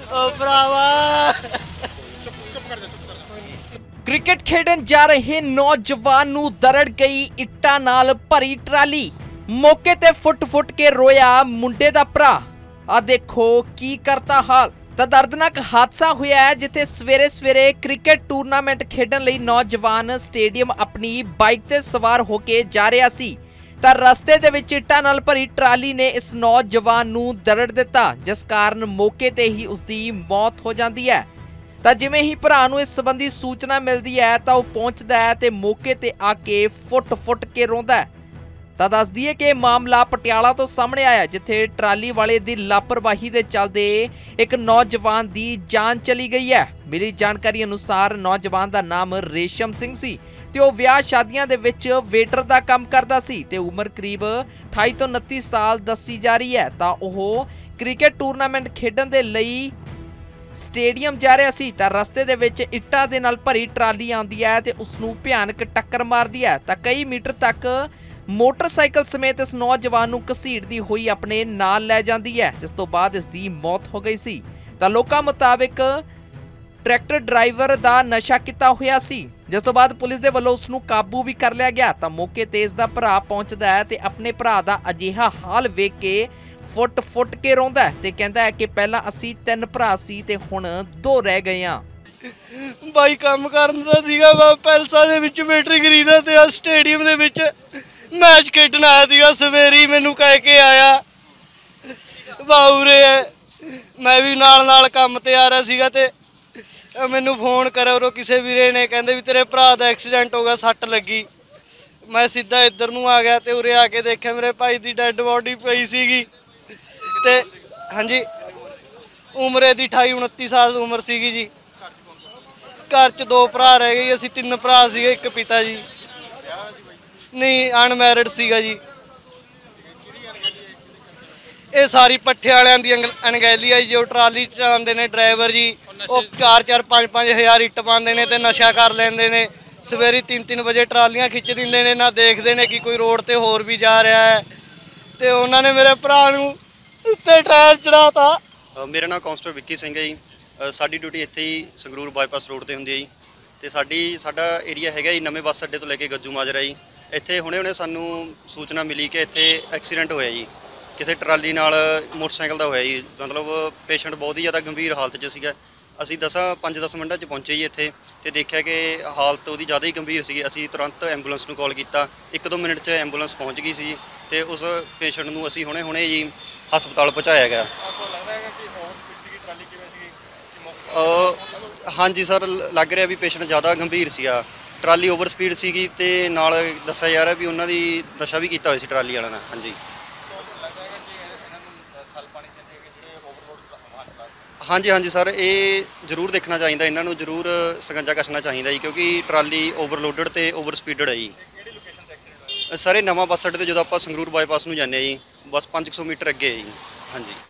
ओ भरावा क्रिकेट खेडन जा रहे नौजवान नूं दरड़ गई इट्टां नाल भरी ट्राली। मौके ते फुट फुट के रोया मुंडे दा भरा। आ देखो की करता हाल। ਤਾਂ ਦਰਦਨਾਕ ਹਾਦਸਾ ਹੋਇਆ ਹੈ ਜਿੱਥੇ ਸਵੇਰੇ ਕ੍ਰਿਕਟ ਟੂਰਨਾਮੈਂਟ ਖੇਡਣ ਲਈ ਨੌਜਵਾਨ ਸਟੇਡੀਅਮ ਆਪਣੀ ਬਾਈਕ ਤੇ ਸਵਾਰ ਹੋ ਕੇ ਜਾ ਰਿਹਾ ਸੀ ਤਾਂ ਰਸਤੇ ਦੇ ਵਿੱਚ ਇੱਟਾਂ ਨਾਲ ਭਰੀ ਟਰਾਲੀ ਨੇ ਇਸ ਨੌਜਵਾਨ ਨੂੰ ਦਰੜ ਦਿੱਤਾ, ਜਿਸ ਕਾਰਨ ਮੌਕੇ ਤੇ ਹੀ ਉਸ ਦੀ ਮੌਤ ਹੋ ਜਾਂਦੀ ਹੈ। ਤਾਂ ਜਿਵੇਂ ਹੀ ਭਰਾ ਨੂੰ ਇਸ ਸੰਬੰਧੀ ਸੂਚਨਾ ਮਿਲਦੀ ਹੈ ਤਾਂ ਉਹ ਪਹੁੰਚਦਾ ਹੈ ਤੇ ਮੌਕੇ ਤੇ ਆ ਕੇ ਫੁੱਟ ਕੇ ਰੋਂਦਾ ਹੈ। ਤਾਂ ਦੱਸ ਦਈਏ ਕਿ ਮਾਮਲਾ ਪਟਿਆਲਾ ਤੋਂ ਸਾਹਮਣੇ ਆਇਆ, ਜਿੱਥੇ ਟਰਾਲੀ ਵਾਲੇ ਦੀ ਲਾਪਰਵਾਹੀ ਦੇ ਚੱਲਦੇ ਇੱਕ ਨੌਜਵਾਨ ਦੀ ਜਾਨ ਚਲੀ ਗਈ ਹੈ। ਮਿਲੀ ਜਾਣਕਾਰੀ ਅਨੁਸਾਰ ਨੌਜਵਾਨ ਦਾ ਨਾਮ ਰੇਸ਼ਮ ਸਿੰਘ ਸੀ ਤੇ ਉਹ ਵਿਆਹ ਸ਼ਾਦੀਆਂ ਦੇ ਵਿੱਚ ਵੇਟਰ ਦਾ ਕੰਮ ਕਰਦਾ ਸੀ ਤੇ ਉਮਰ ਕਰੀਬ 28 ਤੋਂ 29 ਸਾਲ ਦੱਸੀ ਜਾ ਰਹੀ ਹੈ। ਤਾਂ ਉਹ ਕ੍ਰਿਕਟ ਟੂਰਨਾਮੈਂਟ ਖੇਡਣ ਦੇ ਲਈ ਸਟੇਡੀਅਮ ਜਾ ਰਿਹਾ ਸੀ ਤਾਂ ਰਸਤੇ ਦੇ ਵਿੱਚ ਇੱਟਾਂ ਦੇ ਨਾਲ ਭਰੀ ਟਰਾਲੀ ਆਉਂਦੀ ਹੈ ਤੇ ਉਸ ਨੂੰ ਭਿਆਨਕ ਟੱਕਰ ਮਾਰਦੀ ਹੈ ਤਾਂ ਕਈ ਮੀਟਰ ਤੱਕ ਮੋਟਰਸਾਈਕਲ ਸਮੇਤ ਇਸ ਨੌਜਵਾਨ ਨੂੰ ਘਸੀੜਦੀ ਹੋਈ ਆਪਣੇ ਨਾਲ ਲੈ ਜਾਂਦੀ ਹੈ, ਜਿਸ ਤੋਂ ਬਾਅਦ ਇਸ ਦੀ ਮੌਤ ਹੋ ਗਈ ਸੀ। ਤਾਂ ਲੋਕਾਂ ਮੁਤਾਬਿਕ ਟਰੈਕਟਰ ਡਰਾਈਵਰ ਦਾ ਨਸ਼ਾ ਕੀਤਾ ਹੋਇਆ ਸੀ, ਜਿਸ ਤੋਂ ਬਾਅਦ ਪੁਲਿਸ ਦੇ ਵੱਲੋਂ ਉਸ ਨੂੰ ਕਾਬੂ ਵੀ ਕਰ ਲਿਆ ਗਿਆ। ਤਾਂ ਮੌਕੇ ਤੇ ਇਸ ਦਾ ਭਰਾ ਪਹੁੰਚਦਾ ਹੈ ਤੇ ਆਪਣੇ ਭਰਾ ਦਾ ਅਜਿਹਾ ਹਾਲ ਵੇਖ ਕੇ ਫੁੱਟ ਕੇ ਰੋਂਦਾ ਹੈ ਤੇ ਕਹਿੰਦਾ ਹੈ ਕਿ ਪਹਿਲਾਂ ਅਸੀਂ 3 ਭਰਾ ਸੀ ਤੇ ਹੁਣ 2 ਰਹਿ ਗਏ ਹਾਂ। ਬਾਈ ਕੰਮ ਕਰਨ ਦਾ ਸੀਗਾ, ਮੈਂ ਪੈਲਸਾਂ ਦੇ ਵਿੱਚ ਬੈਟਰੀ ਖਰੀਦਾ ਤੇ ਆ ਸਟੇਡੀਅਮ ਦੇ ਵਿੱਚ ਮੈਚ ਖੇਡਣ ਆਇਆ ਸੀਗਾ। ਸਵੇਰੇ ਮੈਨੂੰ ਕਹਿ ਕੇ ਆਇਆ ਬਾਉਰੇ ਮੈਂ ਵੀ ਨਾਲ ਕੰਮ ਤੇ ਆ ਰਿਹਾ ਸੀਗਾ ਤੇ ਮੈਨੂੰ ਫੋਨ ਕਰਿਆ ਉਰੋਂ ਕਿਸੇ ਵੀਰੇ ਨੇ, ਕਹਿੰਦੇ ਵੀ ਤੇਰੇ ਭਰਾ ਦਾ ਐਕਸੀਡੈਂਟ ਹੋ ਗਿਆ, ਸੱਟ ਲੱਗੀ। ਮੈਂ ਸਿੱਧਾ ਇੱਧਰ ਨੂੰ ਆ ਗਿਆ ਤੇ ਉਰੇ ਆ ਕੇ ਦੇਖਿਆ ਮੇਰੇ ਭਾਈ ਦੀ ਡੈੱਡ ਬੋਡੀ ਪਈ ਸੀਗੀ ਤੇ ਹਾਂਜੀ ਉਮਰ ਇਹਦੀ 28-29 ਸਾਲ ਉਮਰ ਸੀਗੀ ਜੀ। ਘਰ 'ਚ 2 ਭਰਾ ਰਹਿ ਗਏ, ਅਸੀਂ 3 ਭਰਾ ਸੀਗੇ, ਇੱਕ ਪਿਤਾ ਜੀ ਨਹੀਂ ਅਨਮੈਰਿਡ ਸੀਗਾ ਜੀ। ਇਹ ਸਾਰੀ ਪੱਠੇ ਵਾਲਿਆਂ ਦੀ ਅਣਗਹਿਲੀ ਹੈ ਜੀ। ਜੋ ਟਰਾਲੀ ਚਲਾਉਂਦੇ ਨੇ ਡਰਾਈਵਰ ਜੀ, ਉਹ 4-4 5-5 ਹਜ਼ਾਰ ਇੱਟ ਪਾਉਂਦੇ ਨੇ ਤੇ ਨਸ਼ਾ ਕਰ ਲੈਂਦੇ ਨੇ। ਸਵੇਰੇ 3-3 ਵਜੇ ਟਰਾਲੀਆਂ ਖਿੱਚ ਦਿੰਦੇ ਨੇ, ਨਾ ਦੇਖਦੇ ਨੇ ਕਿ ਕੋਈ ਰੋਡ ਤੇ ਹੋਰ ਵੀ ਜਾ ਰਿਹਾ ਹੈ ਤੇ ਉਹਨਾਂ ਨੇ ਮੇਰੇ ਭਰਾ ਨੂੰ ਉੱਤੇ ਟਾਇਰ ਚੜਾਤਾ। ਮੇਰਾ ਨਾਮ ਕਾਂਸਟੇਬਲ ਵਿੱਕੀ ਸਿੰਘ ਹੈ ਜੀ। ਸਾਡੀ ਡਿਊਟੀ ਇੱਥੇ ਹੀ ਸੰਗਰੂਰ ਬਾਈਪਾਸ ਰੋਡ ਤੇ ਹੁੰਦੀ ਹੈ ਜੀ ਤੇ ਸਾਡਾ ਏਰੀਆ ਹੈਗਾ ਜੀ ਨਵੇਂ ਬੱਸ ਅੱਡੇ ਤੋਂ ਲੈ ਕੇ ਗੱਜੂ ਮਾਜਰਾ ਜੀ। ਇੱਥੇ ਹੁਣੇ ਸਾਨੂੰ ਸੂਚਨਾ ਮਿਲੀ ਕਿ ਇੱਥੇ ਐਕਸੀਡੈਂਟ ਹੋਇਆ ਜੀ, ਕਿਸੇ ਟਰਾਲੀ ਨਾਲ ਮੋਟਰਸਾਈਕਲ ਦਾ ਹੋਇਆ ਜੀ। ਮਤਲਬ ਪੇਸ਼ੈਂਟ ਬਹੁਤ ਹੀ ਜ਼ਿਆਦਾ ਗੰਭੀਰ ਹਾਲਤ 'ਚ ਸੀਗਾ। ਅਸੀਂ 5-10 ਮਿੰਟਾਂ 'ਚ ਪਹੁੰਚੇ ਜੀ ਇੱਥੇ ਤੇ ਦੇਖਿਆ ਕਿ ਹਾਲਤ ਉਹਦੀ ਜ਼ਿਆਦਾ ਹੀ ਗੰਭੀਰ ਸੀਗੀ। ਅਸੀਂ ਤੁਰੰਤ ਐਂਬੂਲੈਂਸ ਨੂੰ ਕਾਲ ਕੀਤਾ, 1-2 ਮਿੰਟ 'ਚ ਐਂਬੂਲੈਂਸ ਪਹੁੰਚ ਗਈ ਸੀ ਤੇ ਉਸ ਪੇਸ਼ੈਂਟ ਨੂੰ ਅਸੀਂ ਹੁਣੇ ਜੀ ਹਸਪਤਾਲ ਪਹੁੰਚਾਇਆ ਗਿਆ। ਹਾਂਜੀ ਸਰ, ਲੱਗ ਰਿਹਾ ਵੀ ਪੇਸ਼ੈਂਟ ਜ਼ਿਆਦਾ ਗੰਭੀਰ ਸੀਗਾ। ਟਰਾਲੀ ਓਵਰ ਸਪੀਡ ਸੀਗੀ ਤੇ ਨਾਲ ਦੱਸਿਆ ਜਾ ਰਿਹਾ ਵੀ ਉਹਨਾਂ ਦੀ ਨਸ਼ਾ ਵੀ ਕੀਤਾ ਹੋਇਆ ਸੀ ਟਰਾਲੀ ਵਾਲਿਆਂ ਨੇ। ਹਾਂਜੀ ਸਰ, ਇਹ ਜ਼ਰੂਰ ਦੇਖਣਾ ਚਾਹੀਦਾ, ਇਹਨਾਂ ਨੂੰ ਜ਼ਰੂਰ ਸਕੰਜਾ ਕੱਸਣਾ ਚਾਹੀਦਾ ਜੀ, ਕਿਉਂਕਿ ਟਰਾਲੀ ਓਵਰਲੋਡਡ ਤੇ ਓਵਰ ਸਪੀਡਡ ਹੈ ਜੀ। ਸਰ ਇਹ ਨਵਾਂ ਬੱਸ ਅੱਡੇ ਤੇ ਜਦੋਂ ਆਪਾਂ ਸੰਗਰੂਰ ਬਾਈਪਾਸ ਨੂੰ ਜਾਂਦੇ ਹਾਂ ਜੀ, ਬਸ 500 ਮੀਟਰ ਅੱਗੇ ਹੈ ਜੀ। ਹਾਂਜੀ।